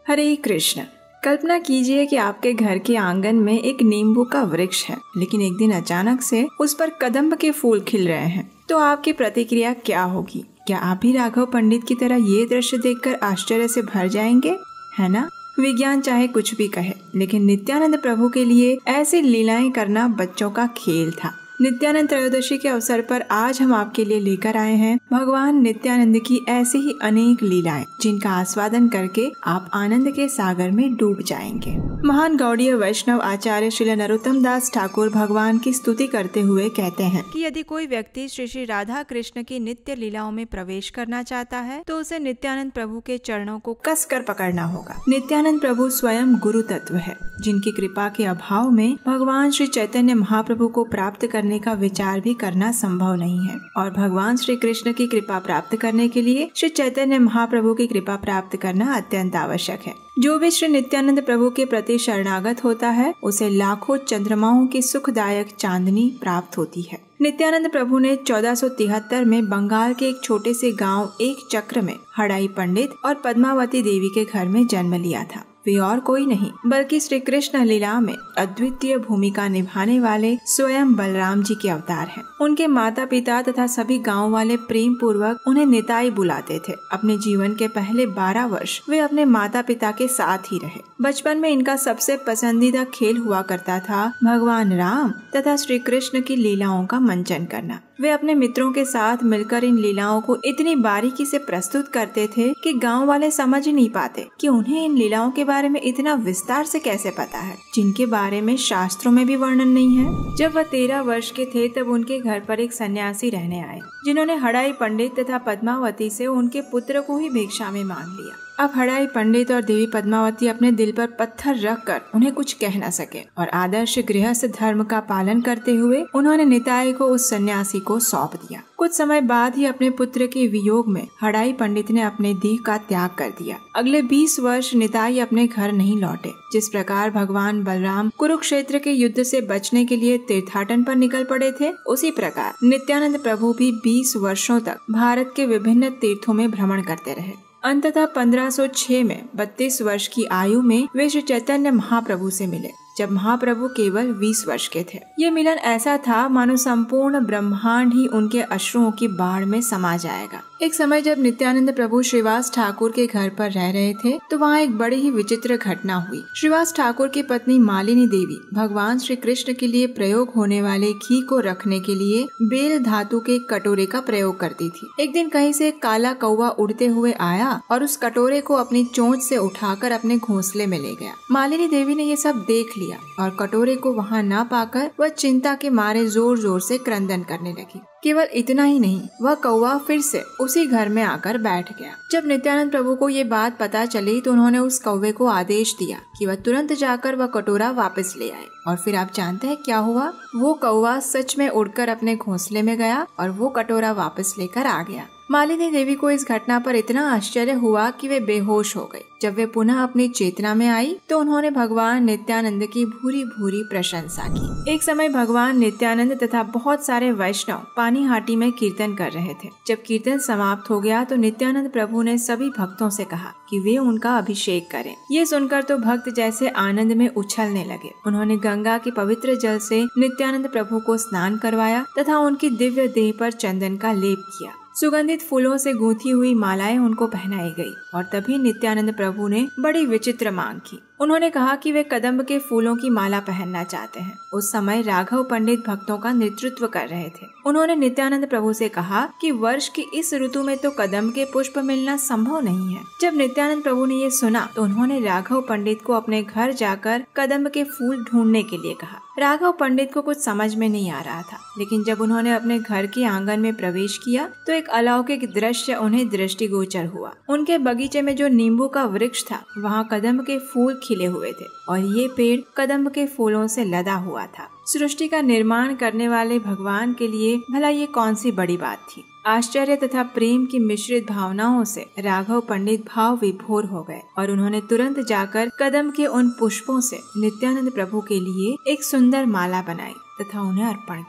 हरे कृष्ण। कल्पना कीजिए कि आपके घर के आंगन में एक नींबू का वृक्ष है, लेकिन एक दिन अचानक से उस पर कदम्ब के फूल खिल रहे हैं। तो आपकी प्रतिक्रिया क्या होगी? क्या आप भी राघव पंडित की तरह ये दृश्य देखकर आश्चर्य से भर जाएंगे? है ना? विज्ञान चाहे कुछ भी कहे, लेकिन नित्यानंद प्रभु के लिए ऐसी लीलाएं करना बच्चों का खेल था। नित्यानंद त्रयोदशी के अवसर पर आज हम आपके लिए लेकर आए हैं भगवान नित्यानंद की ऐसी ही अनेक लीलाएं, जिनका आस्वादन करके आप आनंद के सागर में डूब जाएंगे। महान गौड़ीय वैष्णव आचार्य श्री नरोत्तम दास ठाकुर भगवान की स्तुति करते हुए कहते हैं कि यदि कोई व्यक्ति श्री श्री राधा कृष्ण की नित्य लीलाओं में प्रवेश करना चाहता है तो उसे नित्यानंद प्रभु के चरणों को कसकर पकड़ना होगा। नित्यानंद प्रभु स्वयं गुरु तत्व है, जिनकी कृपा के अभाव में भगवान श्री चैतन्य महाप्रभु को प्राप्त करने का विचार भी करना संभव नहीं है। और भगवान श्री कृष्ण की कृपा प्राप्त करने के लिए श्री चैतन्य महाप्रभु की कृपा प्राप्त करना अत्यंत आवश्यक है। जो भी श्री नित्यानंद प्रभु के प्रति शरणागत होता है, उसे लाखों चंद्रमाओं की सुखदायक चांदनी प्राप्त होती है। नित्यानंद प्रभु ने 1473 में बंगाल के एक छोटे से गांव एक चक्र में हड़ाई पंडित और पद्मावती देवी के घर में जन्म लिया था। वे और कोई नहीं बल्कि श्री कृष्ण लीला में अद्वितीय भूमिका निभाने वाले स्वयं बलराम जी के अवतार हैं। उनके माता पिता तथा सभी गांव वाले प्रेम पूर्वक उन्हें निताई बुलाते थे। अपने जीवन के पहले 12 वर्ष वे अपने माता पिता के साथ ही रहे। बचपन में इनका सबसे पसंदीदा खेल हुआ करता था भगवान राम तथा श्री कृष्ण की लीलाओं का मंचन करना। वे अपने मित्रों के साथ मिलकर इन लीलाओं को इतनी बारीकी से प्रस्तुत करते थे कि गांव वाले समझ ही नहीं पाते कि उन्हें इन लीलाओं के बारे में इतना विस्तार से कैसे पता है, जिनके बारे में शास्त्रों में भी वर्णन नहीं है। जब वह 13 वर्ष के थे तब उनके घर पर एक सन्यासी रहने आए, जिन्होंने हड़ाई पंडित तथा पद्मावती से उनके पुत्र को ही भिक्षा में मांग लिया। अब हड़ाई पंडित और देवी पद्मावती अपने दिल पर पत्थर रखकर उन्हें कुछ कह न सके और आदर्श गृहस्थ धर्म का पालन करते हुए उन्होंने निताई को उस सन्यासी को सौंप दिया। कुछ समय बाद ही अपने पुत्र के वियोग में हड़ाई पंडित ने अपने देह का त्याग कर दिया। अगले 20 वर्ष निताई अपने घर नहीं लौटे। जिस प्रकार भगवान बलराम कुरुक्षेत्र के युद्ध से बचने के लिए तीर्थाटन पर निकल पड़े थे, उसी प्रकार नित्यानंद प्रभु भी 20 वर्षों तक भारत के विभिन्न तीर्थों में भ्रमण करते रहे। अंततः 1506 में 32 वर्ष की आयु में वे श्री चैतन्य महाप्रभु से मिले, जब महाप्रभु केवल 20 वर्ष के थे। ये मिलन ऐसा था मानो संपूर्ण ब्रह्मांड ही उनके अश्रुओं की बाढ़ में समा जाएगा। एक समय जब नित्यानंद प्रभु श्रीवास ठाकुर के घर पर रह रहे थे तो वहाँ एक बड़ी ही विचित्र घटना हुई। श्रीवास ठाकुर की पत्नी मालिनी देवी भगवान श्री कृष्ण के लिए प्रयोग होने वाले घी को रखने के लिए बेल धातु के कटोरे का प्रयोग करती थी। एक दिन कहीं से काला कौवा उड़ते हुए आया और उस कटोरे को अपनी चोंच से उठाकर अपने घोंसले में ले गया। मालिनी देवी ने ये सब देख लिया और कटोरे को वहाँ न पाकर वह चिंता के मारे जोर जोर से क्रंदन करने लगी। केवल इतना ही नहीं, वह कौवा फिर से उसी घर में आकर बैठ गया। जब नित्यानंद प्रभु को ये बात पता चली तो उन्होंने उस कौवे को आदेश दिया कि वह तुरंत जाकर वह कटोरा वापस ले आए। और फिर आप जानते हैं क्या हुआ? वो कौवा सच में उड़कर अपने घोंसले में गया और वो कटोरा वापस लेकर आ गया। मालिनी देवी को इस घटना पर इतना आश्चर्य हुआ कि वे बेहोश हो गई। जब वे पुनः अपनी चेतना में आई तो उन्होंने भगवान नित्यानंद की भूरी भूरी प्रशंसा की। एक समय भगवान नित्यानंद तथा बहुत सारे वैष्णव पानीहाटी में कीर्तन कर रहे थे। जब कीर्तन समाप्त हो गया तो नित्यानंद प्रभु ने सभी भक्तों से कहा कि वे उनका अभिषेक करें। ये सुनकर तो भक्त जैसे आनंद में उछलने लगे। उन्होंने गंगा के पवित्र जल से नित्यानंद प्रभु को स्नान करवाया तथा उनकी दिव्य देह पर चंदन का लेप किया। सुगंधित फूलों से गूंथी हुई मालाएं उनको पहनाई गई और तभी नित्यानंद प्रभु ने बड़ी विचित्र मांग की। उन्होंने कहा कि वे कदम्ब के फूलों की माला पहनना चाहते हैं। उस समय राघव पंडित भक्तों का नेतृत्व कर रहे थे। उन्होंने नित्यानंद प्रभु से कहा कि वर्ष की इस ऋतु में तो कदम्ब के पुष्प मिलना संभव नहीं है। जब नित्यानंद प्रभु ने ये सुना तो उन्होंने राघव पंडित को अपने घर जाकर कदम्ब के फूल ढूंढने के लिए कहा। राघव पंडित को कुछ समझ में नहीं आ रहा था, लेकिन जब उन्होंने अपने घर के आंगन में प्रवेश किया तो एक अलौकिक दृश्य उन्हें दृष्टिगोचर हुआ। उनके बगीचे में जो नींबू का वृक्ष था, वहाँ कदम्ब के फूल खिले हुए थे और ये पेड़ कदम्ब के फूलों से लदा हुआ था। सृष्टि का निर्माण करने वाले भगवान के लिए भला ये कौन सी बड़ी बात थी? आश्चर्य तथा प्रेम की मिश्रित भावनाओं से राघव पंडित भाव विभोर हो गए और उन्होंने तुरंत जाकर कदम्ब के उन पुष्पों से नित्यानंद प्रभु के लिए एक सुंदर माला बनाई तथा उन्हें अर्पण की।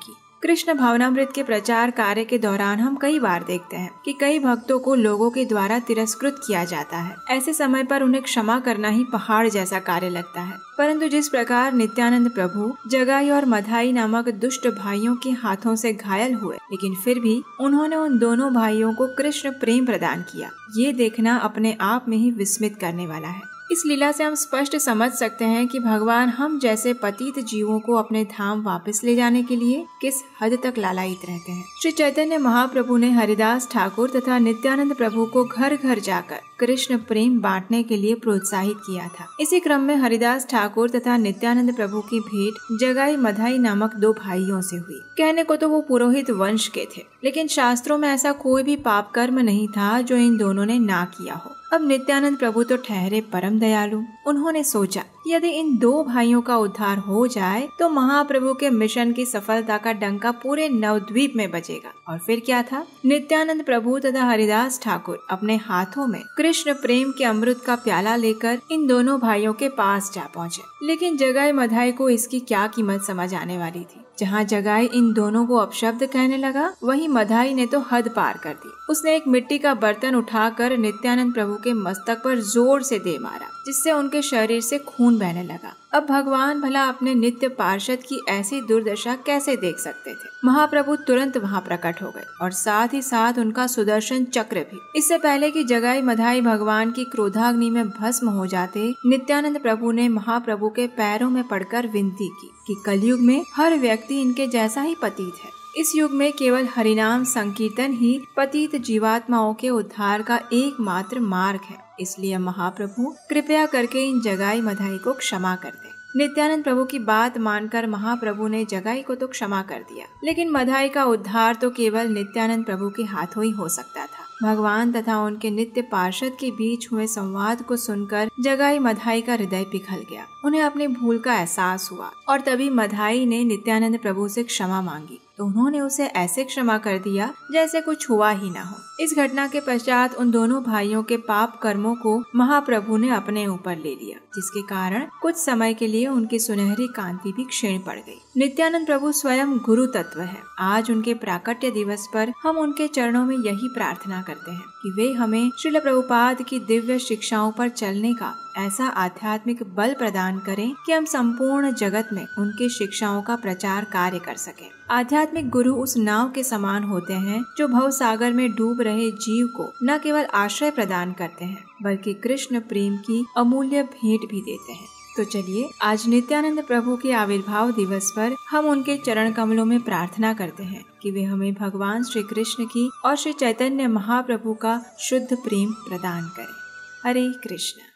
कृष्ण भावनामृत के प्रचार कार्य के दौरान हम कई बार देखते हैं कि कई भक्तों को लोगों के द्वारा तिरस्कृत किया जाता है। ऐसे समय पर उन्हें क्षमा करना ही पहाड़ जैसा कार्य लगता है। परंतु जिस प्रकार नित्यानंद प्रभु जगाई और मधाई नामक दुष्ट भाइयों के हाथों से घायल हुए, लेकिन फिर भी उन्होंने उन दोनों भाइयों को कृष्ण प्रेम प्रदान किया, ये देखना अपने आप में ही विस्मित करने वाला है। इस लीला से हम स्पष्ट समझ सकते हैं कि भगवान हम जैसे पतित जीवों को अपने धाम वापस ले जाने के लिए किस हद तक लालायित रहते हैं। श्री चैतन्य महाप्रभु ने हरिदास ठाकुर तथा नित्यानंद प्रभु को घर घर जाकर कृष्ण प्रेम बांटने के लिए प्रोत्साहित किया था। इसी क्रम में हरिदास ठाकुर तथा नित्यानंद प्रभु की भेंट जगाई मधाई नामक दो भाइयों से हुई। कहने को तो वो पुरोहित वंश के थे, लेकिन शास्त्रों में ऐसा कोई भी पाप कर्म नहीं था जो इन दोनों ने ना किया हो। अब नित्यानंद प्रभु तो ठहरे परम दयालु। उन्होंने सोचा यदि इन दो भाइयों का उद्धार हो जाए तो महाप्रभु के मिशन की सफलता का डंका पूरे नवद्वीप में बजेगा। और फिर क्या था, नित्यानंद प्रभु तथा हरिदास ठाकुर अपने हाथों में कृष्ण प्रेम के अमृत का प्याला लेकर इन दोनों भाइयों के पास जा पहुँचे। लेकिन जगाई मधाई को इसकी क्या कीमत समझ आने वाली थी। जहाँ जगाई इन दोनों को अपशब्द कहने लगा, वहीं मधाई ने तो हद पार कर दी। उसने एक मिट्टी का बर्तन उठाकर नित्यानंद प्रभु के मस्तक पर जोर से दे मारा, जिससे उनके शरीर से खून बहने लगा। अब भगवान भला अपने नित्य पार्षद की ऐसी दुर्दशा कैसे देख सकते थे। महाप्रभु तुरंत वहाँ प्रकट हो गए और साथ ही साथ उनका सुदर्शन चक्र भी। इससे पहले कि जगाई मधाई भगवान की क्रोधाग्नि में भस्म हो जाते, नित्यानंद प्रभु ने महाप्रभु के पैरों में पड़कर विनती की कि कलयुग में हर व्यक्ति इनके जैसा ही पतित है। इस युग में केवल हरिनाम संकीर्तन ही पतित जीवात्माओं के उद्धार का एकमात्र मार्ग है। इसलिए महाप्रभु कृपया करके इन जगाई मधाई को क्षमा कर दे। नित्यानंद प्रभु की बात मानकर महाप्रभु ने जगाई को तो क्षमा कर दिया, लेकिन मधाई का उद्धार तो केवल नित्यानंद प्रभु के हाथों ही हो सकता था। भगवान तथा उनके नित्य पार्षद के बीच हुए संवाद को सुनकर जगाई मधाई का हृदय पिघल गया। उन्हें अपनी भूल का एहसास हुआ और तभी मधाई ने नित्यानंद प्रभु से क्षमा मांगी, तो उन्होंने उसे ऐसे क्षमा कर दिया जैसे कुछ हुआ ही ना हो। इस घटना के पश्चात उन दोनों भाइयों के पाप कर्मों को महाप्रभु ने अपने ऊपर ले लिया, जिसके कारण कुछ समय के लिए उनकी सुनहरी कांति भी क्षीण पड़ गई। नित्यानंद प्रभु स्वयं गुरु तत्व है। आज उनके प्राकट्य दिवस पर हम उनके चरणों में यही प्रार्थना करते हैं कि वे हमें श्रील प्रभुपाद की दिव्य शिक्षाओं पर चलने का ऐसा आध्यात्मिक बल प्रदान करें कि हम संपूर्ण जगत में उनकी शिक्षाओं का प्रचार कार्य कर सकें। आध्यात्मिक गुरु उस नाव के समान होते हैं जो भव सागर में डूब रहे जीव को न केवल आश्रय प्रदान करते हैं, बल्कि कृष्ण प्रेम की अमूल्य भेंट भी देते हैं। तो चलिए आज नित्यानंद प्रभु के आविर्भाव दिवस पर हम उनके चरण कमलों में प्रार्थना करते हैं कि वे हमें भगवान श्री कृष्ण की और श्री चैतन्य महाप्रभु का शुद्ध प्रेम प्रदान करें। हरे कृष्ण।